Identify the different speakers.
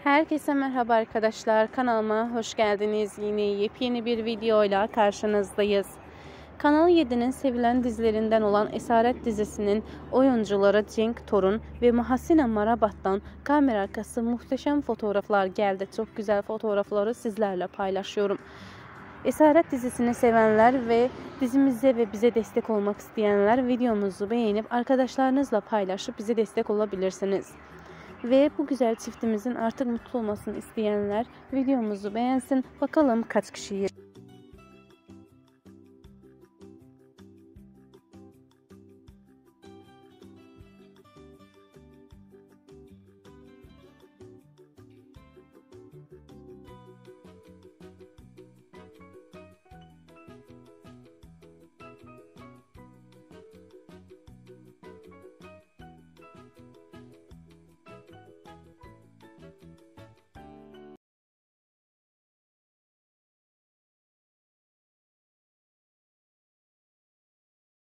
Speaker 1: Herkese merhaba arkadaşlar. Kanalıma hoş geldiniz. Yine yepyeni bir videoyla karşınızdayız. Kanal 7'nin sevilen dizilerinden olan Esaret dizisinin oyuncuları Cenk Torun ve Muhasine Marabat'tan kamera arkası muhteşem fotoğraflar geldi. Çok güzel fotoğrafları sizlerle paylaşıyorum. Esaret dizisini sevenler ve dizimize ve bize destek olmak isteyenler videomuzu beğenip arkadaşlarınızla paylaşıp bize destek olabilirsiniz. Ve bu güzel çiftimizin artık mutlu olmasını isteyenler videomuzu beğensin. Bakalım kaç kişiyi.